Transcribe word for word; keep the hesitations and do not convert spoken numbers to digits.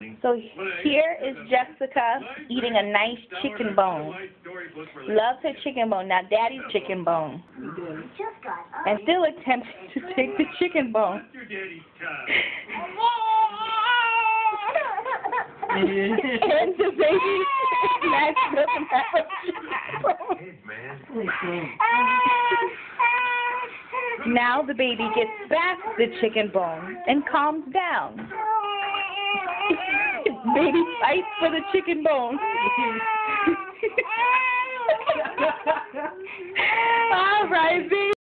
So here is Jessica eating a nice chicken bone. Loves her chicken bone. Now Daddy's chicken bone. And still attempting to take the chicken bone. And the baby snatched doesn't have a chicken bone. Now the baby gets back the chicken bone and calms down. Baby fights for the chicken bone. All right, baby.